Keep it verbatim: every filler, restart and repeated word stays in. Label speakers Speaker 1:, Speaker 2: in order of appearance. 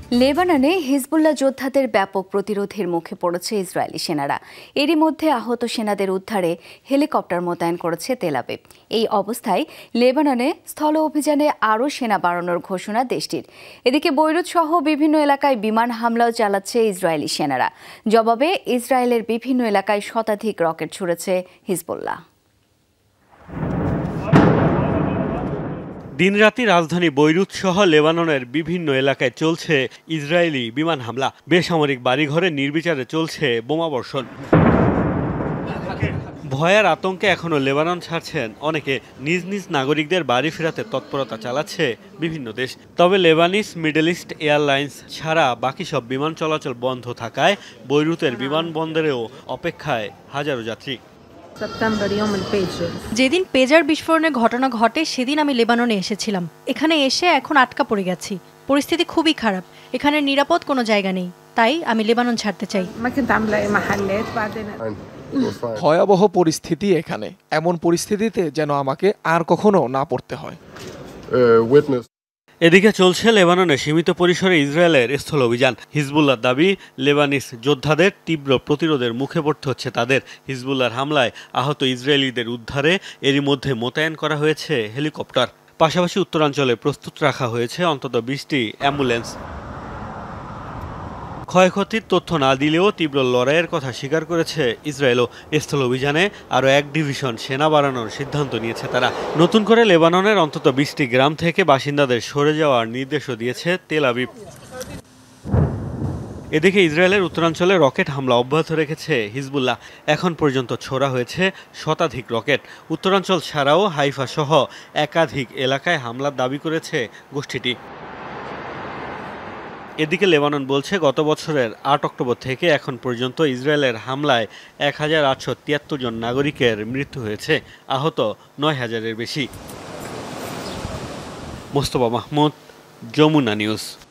Speaker 1: লেবাননে হিজবুল্লাহ যোদ্ধাদের ব্যাপক প্রতিরোধের মুখে পড়েছে ইসরায়েলি সেনারা। এরই মধ্যে আহত সেনাদের উদ্ধারে হেলিকপ্টার মোতায়েন করেছে তেল আবিব। এই অবস্থায় লেবাননে স্থল অভিযানে আরও সেনা বাড়ানোর ঘোষণা দেশটির। এদিকে বৈরুত সহ বিভিন্ন এলাকায় বিমান হামলাও চালাচ্ছে ইসরায়েলি সেনারা। জবাবে ইসরায়েলের বিভিন্ন এলাকায় শতাধিক রকেট ছুড়েছে হিজবুল্লাহ।
Speaker 2: দিনরাতি রাজধানী বৈরুত সহ লেবাননের বিভিন্ন এলাকায় চলছে ইসরায়েলি বিমান হামলা। বেসামরিক বাড়িঘরে নির্বিচারে চলছে বোমাবর্ষণ। ভয়ের আতঙ্কে এখনও লেবানন ছাড়ছেন অনেকে। নিজ নিজ নাগরিকদের বাড়ি ফেরাতে তৎপরতা চালাচ্ছে বিভিন্ন দেশ। তবে লেবানিস মিডল ইস্ট এয়ারলাইন্স ছাড়া বাকি সব বিমান চলাচল বন্ধ থাকায় বৈরুতের বিমানবন্দরেও অপেক্ষায় হাজারো যাত্রী।
Speaker 3: যেদিন পেজার বিস্ফোরণের ঘটনা ঘটে সেদিন আমি লেবাননে এসেছিলাম। এখানে এসে এখন আটকা পড়ে গেছি। পরিস্থিতি খুবই খারাপ। এখানে নিরাপদ কোনো জায়গা নেই, তাই আমি লেবানন ছাড়তে চাই।
Speaker 4: ভয়াবহ পরিস্থিতি এখানে। এমন পরিস্থিতিতে যেন আমাকে আর কখনো না পড়তে হয়।
Speaker 2: এদিকে চলছে লেবাননে সীমিত পরিসরে ইসরায়েলের স্থল অভিযান। হিজবুল্লাহর দাবি, লেবানিস যোদ্ধাদের তীব্র প্রতিরোধের মুখে পড়তে হচ্ছে তাদের। হিজবুল্লাহর হামলায় আহত ইসরায়েলিদের উদ্ধারে এরই মধ্যে মোতায়েন করা হয়েছে হেলিকপ্টার। পাশাপাশি উত্তরাঞ্চলে প্রস্তুত রাখা হয়েছে অন্তত বিশটি অ্যাম্বুলেন্স। ক্ষয়ক্ষতির তথ্য না দিলেও তীব্র লড়াইয়ের কথা স্বীকার করেছে ইসরায়েলও। স্থল অভিযানে আরও এক ডিভিশন সেনা বাড়ানোর সিদ্ধান্ত নিয়েছে তারা। নতুন করে লেবাননের অন্তত বিশটি গ্রাম থেকে বাসিন্দাদের সরে যাওয়ার নির্দেশও দিয়েছে তেল আবিব। এদিকে ইসরায়েলের উত্তরাঞ্চলে রকেট হামলা অব্যাহত রেখেছে হিজবুল্লাহ। এখন পর্যন্ত ছোড়া হয়েছে শতাধিক রকেট। উত্তরাঞ্চল ছাড়াও হাইফা সহ একাধিক এলাকায় হামলার দাবি করেছে গোষ্ঠীটি। এদিকে লেবানন বলছে, গত বছরের আট অক্টোবর থেকে এখন পর্যন্ত ইসরায়েলের হামলায় এক হাজার আটশো তিয়াত্তর জন নাগরিকের মৃত্যু হয়েছে, আহত নয় হাজারের বেশি। মোস্তফা মাহমুদ, যমুনা নিউজ।